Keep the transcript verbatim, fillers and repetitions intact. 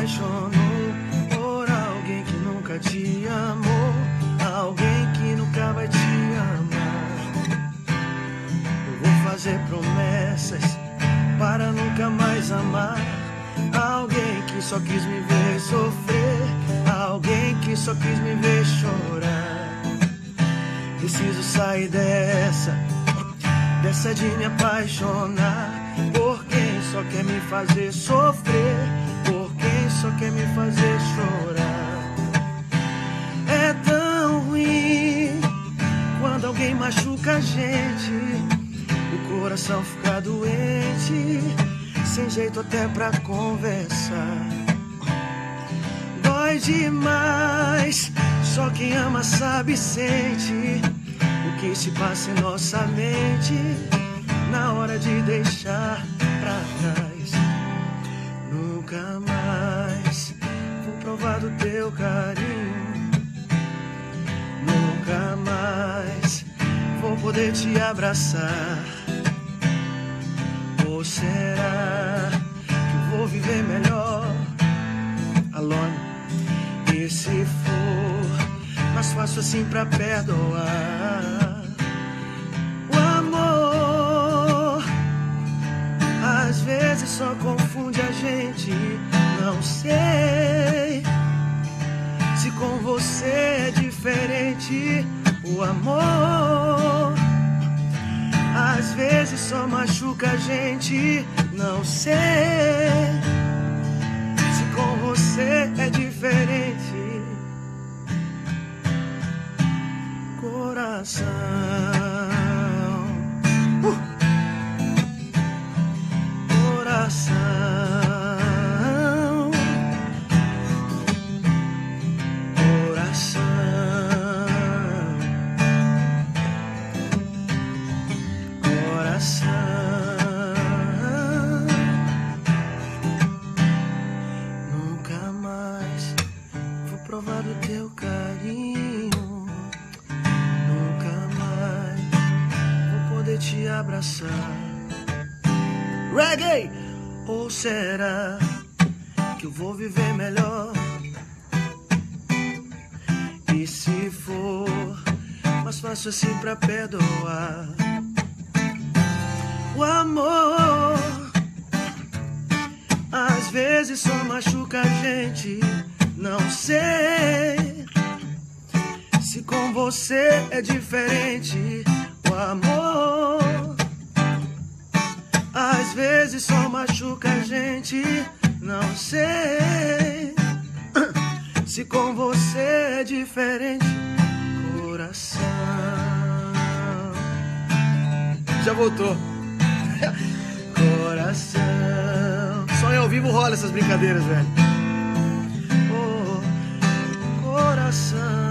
apaixonou por alguém que nunca te amou, alguém que nunca vai te amar. Eu vou fazer promessas para nunca mais amar alguém que só quis me ver sofrer, alguém que só quis me ver chorar. Preciso sair dessa, dessa de me apaixonar por quem só quer me fazer sofrer, por quem só quer me fazer chorar. É tão ruim quando alguém machuca a gente, o coração fica doente, sem jeito até pra conversar. Dói demais, só quem ama sabe e sente o que se passa em nossa mente na hora de deixar pra trás. Nunca mais vou provar do teu carinho, nunca mais vou poder te abraçar. Ou será que eu vou viver melhor alone? E se for mais fácil assim pra perdoar? O amor às vezes só confunde a gente. Não sei se com você é diferente. O amor às vezes só machuca a gente. Não sei se com você é diferente. Coração, uh! Coração, coração, coração. Nunca mais vou provar do teu carinho, te abraçar. Reggae! Ou será que eu vou viver melhor? E se for mais fácil assim pra perdoar? O amor às vezes só machuca a gente. Não sei se com você é diferente. O amor às vezes só machuca a gente. Não sei se com você é diferente. Coração. Já voltou. Coração. Só em ao vivo rola essas brincadeiras, velho. Oh, coração.